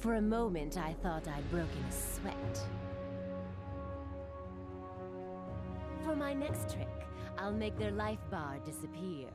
For a moment, I thought I'd broken a sweat. For my next trick, I'll make their life bar disappear.